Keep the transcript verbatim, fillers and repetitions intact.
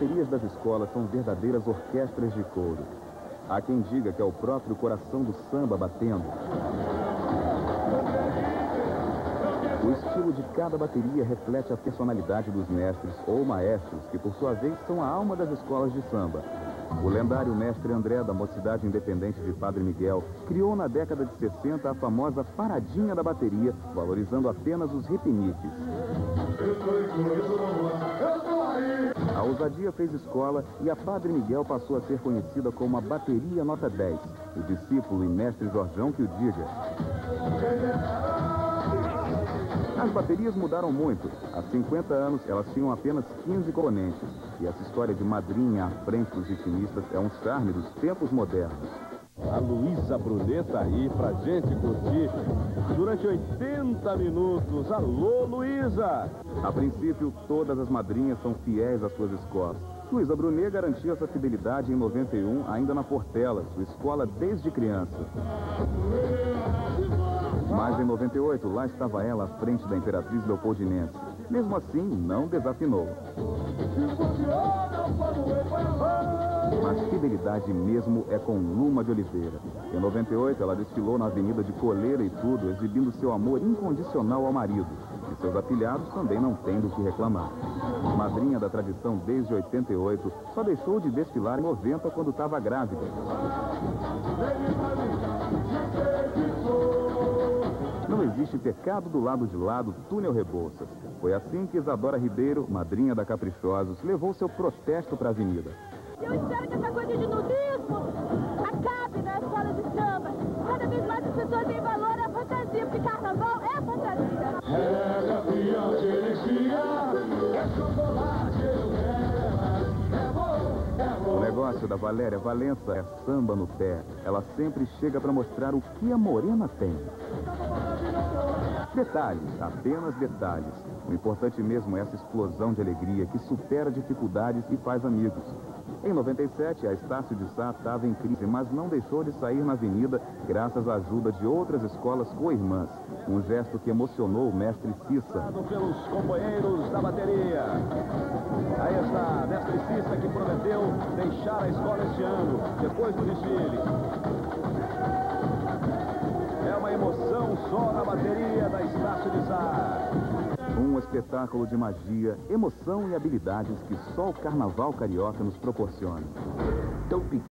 baterias das escolas são verdadeiras orquestras de couro. Há quem diga que é o próprio coração do samba batendo. O estilo de cada bateria reflete a personalidade dos mestres ou maestros, que por sua vez são a alma das escolas de samba. O lendário mestre André, da Mocidade Independente de Padre Miguel, criou na década de sessenta a famosa paradinha da bateria, valorizando apenas os ripiniques. A ousadia fez escola e a Padre Miguel passou a ser conhecida como a bateria nota dez. O discípulo e mestre Jorjão que o diga. As baterias mudaram muito. Há cinquenta anos, elas tinham apenas quinze componentes. E essa história de madrinha à frente dos ritmistas é um charme dos tempos modernos. A Luísa Brunet tá aí pra gente curtir durante oitenta minutos. Alô, Luísa! A princípio, todas as madrinhas são fiéis às suas escolas. Luísa Brunet garantiu essa fidelidade em noventa e um, ainda na Portela, sua escola desde criança. Mas em noventa e oito, lá estava ela à frente da Imperatriz Leopoldinense. Mesmo assim, não desafinou. Mas fidelidade mesmo é com Luma de Oliveira. Em noventa e oito, ela desfilou na Avenida de Coleira e tudo, exibindo seu amor incondicional ao marido. E seus afilhados também não têm do que reclamar. Madrinha da tradição desde oitenta e oito, só deixou de desfilar em noventa quando estava grávida. Não existe pecado do lado de lá do túnel Rebouças. Foi assim que Isadora Ribeiro, madrinha da Caprichosos, levou seu protesto para a avenida. Eu espero que essa coisa de nudismo acabe na escola de samba. Cada vez mais as pessoas têm valor à fantasia, porque carnaval é fantasia. É campeão de energia, é chocolate, O negócio da Valéria Valença é samba no pé. Ela sempre chega para mostrar o que a morena tem. Detalhes, apenas detalhes. O importante mesmo é essa explosão de alegria que supera dificuldades e faz amigos. Em noventa e sete, a Estácio de Sá estava em crise, mas não deixou de sair na avenida graças à ajuda de outras escolas co-irmãs. Um gesto que emocionou o mestre Cissa. Pelos companheiros da bateria. Aí está, mestre Cissa, que prometeu deixar a escola este ano, depois do desfile. É uma emoção só na bateria da Estácio de Sá. Um espetáculo de magia, emoção e habilidades que só o carnaval carioca nos proporciona. Tão